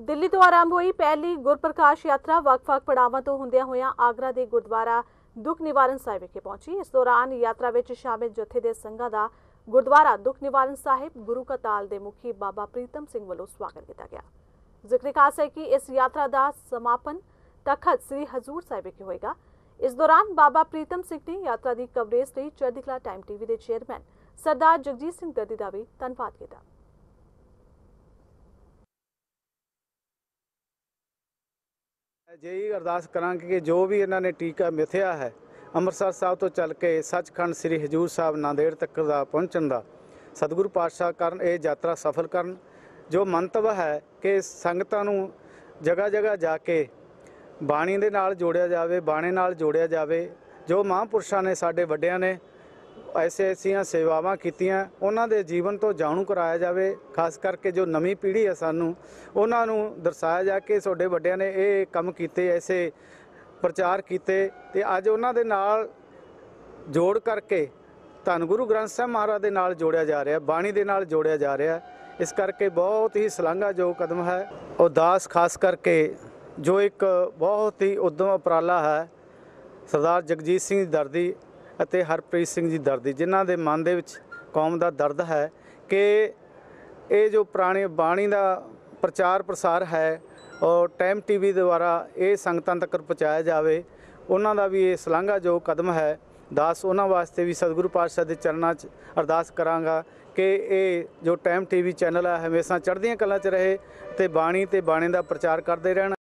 दिल्ली तो आरंभ हुई पहली गुरप्रकाश यात्रा ਵੱਖ-ਵੱਖ ਪੜਾਵਾਂ ਤੋਂ ਹੁੰਦਿਆਂ ਹੋਇਆਂ आगरा ਦੇ ਗੁਰਦੁਆਰਾ दुख निवारण साहिब विखे पहुंची। इस दौरान यात्रा विच शामिल जत्थे दे संघां दा गुरुद्वारा दुख निवारण साहिब गुरु का ताल दे मुखी बाबा प्रीतम सिंह वालों स्वागत किया गया। जिक्र खास है कि इस यात्रा का समापन तखत श्री हजूर साहिब विखे होएगा। इस दौरान बाबा प्रीतम सिंह ने यात्रा की कवरेज लई चढ़दी कला टाइम टीवी के चेयरमैन सरदार जगजीत सिंह दर्दी का भी धन्नवाद किया। जी अरदास करांगे कि जो भी इन्होंने टीका मिथया है ਅੰਮ੍ਰਿਤਸਰ साहब तो चल के सचखंड श्री हजूर साहब नांदेड़ तक का पहुँचने का सतगुरु पातशाह करन ये यात्रा सफल करन। जो मंतव्य है कि संगतां नूं जगह जगह जाके बाणी दे नाल जोड़िया जावे, बाणे नाल जोड़िया जावे। जो महापुरुषां ने साडे वड्डियां ने ऐसियां सेवावां कीतियां उन्हां दे जीवन तो जाणू कराया जावे। खास करके जो नवीं पीढ़ी है सानू उन्हां नूं दर्शाया जा के साडे वड्डियां ने ये काम कीते, ऐसे प्रचार कीते ते अज उन्हां दे नाल जोड़ करके धन गुरु ग्रंथ साहिब महाराज दे नाल जोड़िया जा रहा, बाणी दे नाल जोड़िया जा रहा। इस करके बहुत ही सलाघायोग कदम है। उदास खास करके जो एक बहुत ही उद्यम उपराला है सरदार जगजीत सिंह दर्दी ਅਤੇ ਹਰਪ੍ਰੀਤ ਸਿੰਘ जी दर्दी, जिन्हां दे मन दे विच कौम दा दर्द है कि ये जो पुरानी बाणी का प्रचार प्रसार है और टाइम टीवी द्वारा ये संगतां तक पहुँचाया जाए, उन्हां दा भी ये सलाघायोग कदम है। दास उन्हां वास्ते भी सतगुरु पातशाह के चरणों च अरदास करांगा कि ये जो टाइम टीवी चैनल है हमेशा चढ़दियां कलां च रहे ते बाणी ते बाणे दा प्रचार करते रहन।